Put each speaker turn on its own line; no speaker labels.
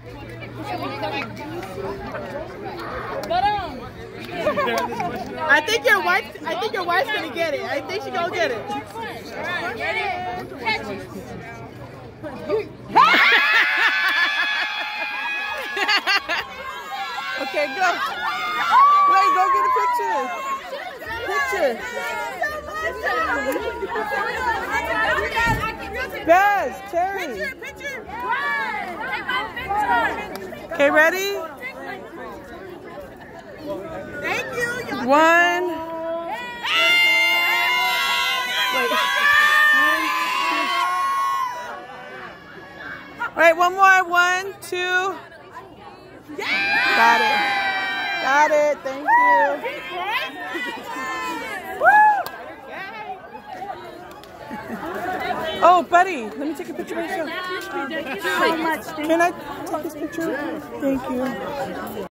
I think your wife's gonna get it. I think she's gonna get it. Okay, go. Wait, go get a picture. Baz, Terry. Okay, ready? Thank you. One. Wait. All right, one more. 1, 2. Got it. Got it. Thank you. Oh, buddy, let me take a picture of myself.
Thank you so much.
Can I take this picture? Thank you.